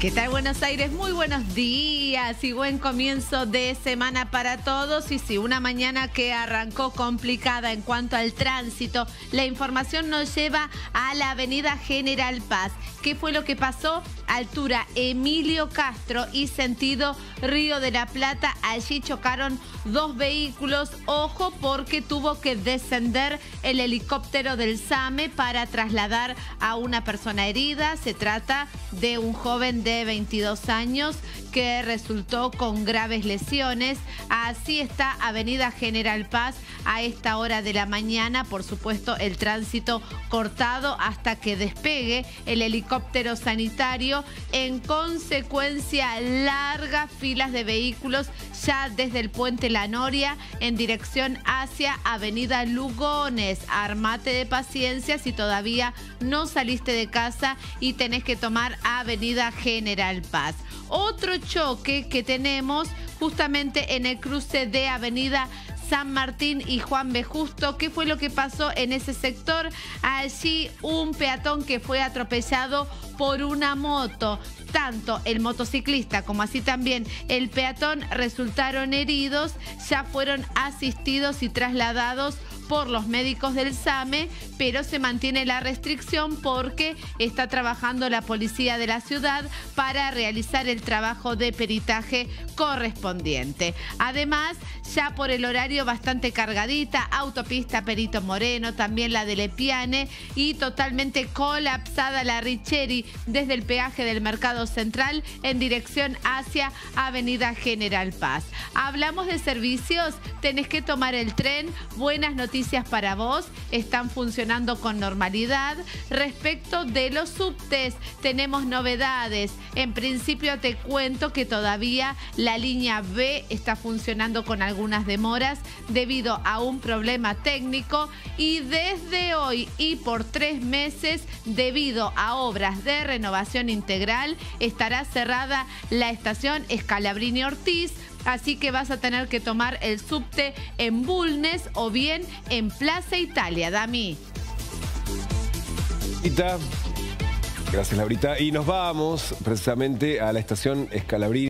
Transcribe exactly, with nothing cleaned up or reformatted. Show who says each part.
Speaker 1: ¿Qué tal Buenos Aires? Muy buenos días y buen comienzo de semana para todos. Y sí, una mañana que arrancó complicada en cuanto al tránsito. La información nos lleva a la avenida General Paz. ¿Qué fue lo que pasó? Altura Emilio Castro y sentido Río de la Plata. Allí chocaron dos vehículos. Ojo porque tuvo que descender el helicóptero del SAME para trasladar a una persona herida. Se trata de un joven de veintidós años que resultó con graves lesiones. Así está avenida General Paz a esta hora de la mañana. Por supuesto, el tránsito cortado hasta que despegue el helicóptero sanitario. En consecuencia, largas filas de vehículos ya desde el puente La Noria en dirección hacia avenida Lugones. Armate de paciencia si todavía no saliste de casa y tenés que tomar avenida General Paz. Otro choque que tenemos justamente en el cruce de avenida San Martín y Juan B. Justo. ¿Qué fue lo que pasó en ese sector? Allí un peatón que fue atropellado por una moto. Tanto el motociclista como así también el peatón resultaron heridos. Ya fueron asistidos y trasladados por los médicos del SAME, pero se mantiene la restricción porque está trabajando la policía de la ciudad para realizar el trabajo de peritaje correspondiente. Además, ya por el horario bastante cargadita, autopista Perito Moreno, también la de Lepiane y totalmente colapsada la Richeri desde el peaje del Mercado Central en dirección hacia avenida General Paz. Hablamos de servicios, tenés que tomar el tren. Buenas noticias Noticias para vos, están funcionando con normalidad. Respecto de los subtes, tenemos novedades. En principio te cuento que todavía la línea B está funcionando con algunas demoras debido a un problema técnico y desde hoy y por tres meses debido a obras de renovación integral estará cerrada la estación Scalabrini Ortiz. Así que vas a tener que tomar el subte en Bulnes o bien en Plaza Italia. Dami.
Speaker 2: Gracias, Laurita. Y nos vamos precisamente a la estación Scalabrini.